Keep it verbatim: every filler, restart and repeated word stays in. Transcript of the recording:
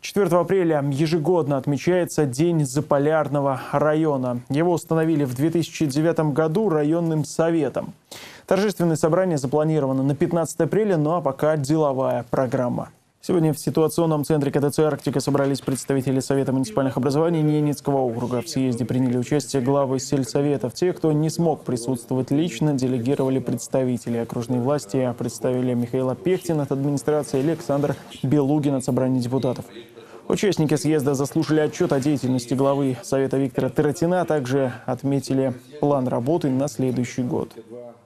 четвёртого апреля ежегодно отмечается День Заполярного района. Его установили в две тысячи девятом году районным советом. Торжественное собрание запланировано на пятнадцатое апреля, ну а пока деловая программа. Сегодня в ситуационном центре ка тэ цэ «Арктика» собрались представители Совета муниципальных образований Ненецкого округа. В съезде приняли участие главы сельсоветов. Те, кто не смог присутствовать лично, делегировали представителей. Окружные власти представили Михаила Пехтина от администрации и Александр Белугин от собрания депутатов. Участники съезда заслушали отчет о деятельности главы Совета Виктора Тарантина, а также отметили план работы на следующий год.